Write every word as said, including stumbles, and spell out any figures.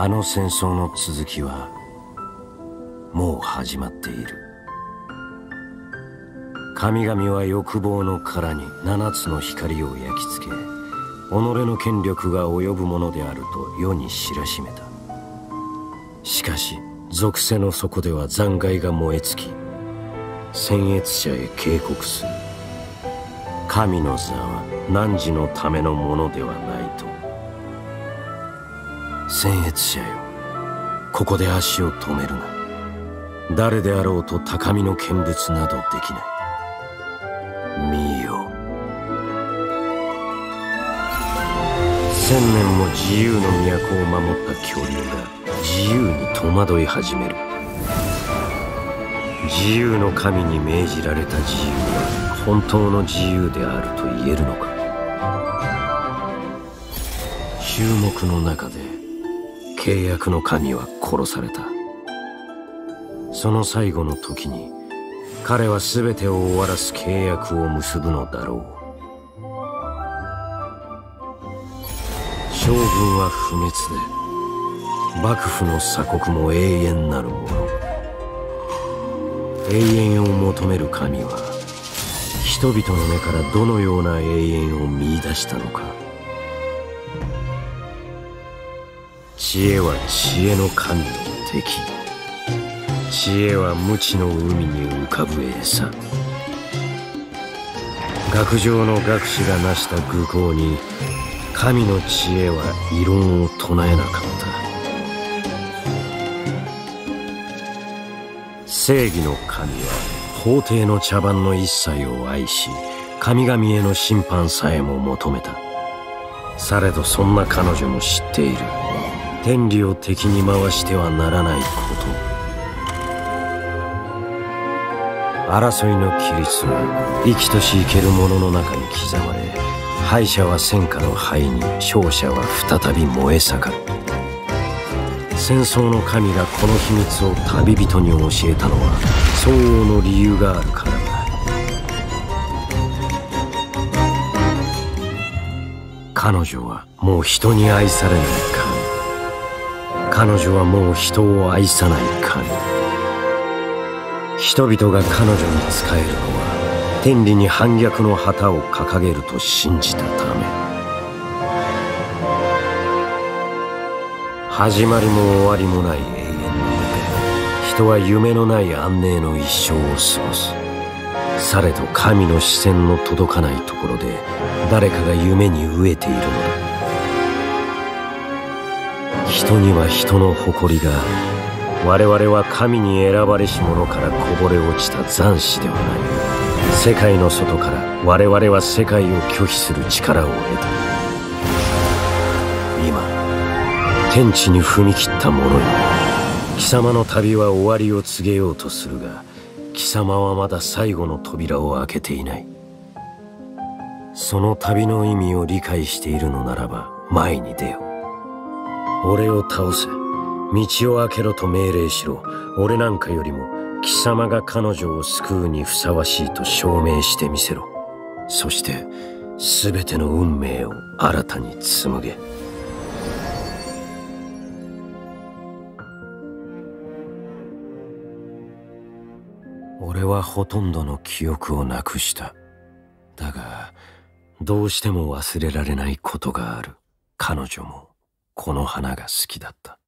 あの戦争の続きはもう始まっている。神々は欲望の殻に七つの光を焼き付け、己の権力が及ぶものであると世に知らしめた。しかし属性の底では残骸が燃え尽き、僭越者へ警告する。神の座は汝のためのものではないと。僭越者よ、ここで足を止めるな。誰であろうと高みの見物などできない。見よ、千年も自由の都を守った恐竜が自由に戸惑い始める。自由の神に命じられた自由は本当の自由であると言えるのか。衆目の中で契約の神は殺された。その最後の時に彼は全てを終わらす契約を結ぶのだろう。将軍は不滅で、幕府の鎖国も永遠なるもの。永遠を求める神は人々の目からどのような永遠を見出したのか。知恵は知恵の神の敵。知恵は無知の海に浮かぶ餌。学上の学士が成した愚行に神の知恵は異論を唱えなかった。正義の神は法廷の茶番の一切を愛し、神々への審判さえも求めた。されどそんな彼女も知っている。天理を敵に回してはならないこと。争いの規律は生きとし生けるものの中に刻まれ、敗者は戦火の灰に、勝者は再び燃え盛る。戦争の神がこの秘密を旅人に教えたのは相応の理由があるからだ。彼女はもう人に愛されない神。彼女はもう人を愛さない神。人々が彼女に仕えるのは天理に反逆の旗を掲げると信じたため。始まりも終わりもない永遠の中、人は夢のない安寧の一生を過ごす。されど神の視線の届かないところで誰かが夢に飢えているのだ。人には人の誇りがある。我々は神に選ばれし者からこぼれ落ちた残滓ではない。世界の外から我々は世界を拒否する力を得た。今天地に踏み切った者よ、貴様の旅は終わりを告げようとするが、貴様はまだ最後の扉を開けていない。その旅の意味を理解しているのならば前に出よ。俺を倒せ、道を開けろと命令しろ。俺なんかよりも貴様が彼女を救うにふさわしいと証明してみせろ。そして全ての運命を新たに紡げ。俺はほとんどの記憶をなくした。だがどうしても忘れられないことがある。彼女もこの花が好きだった。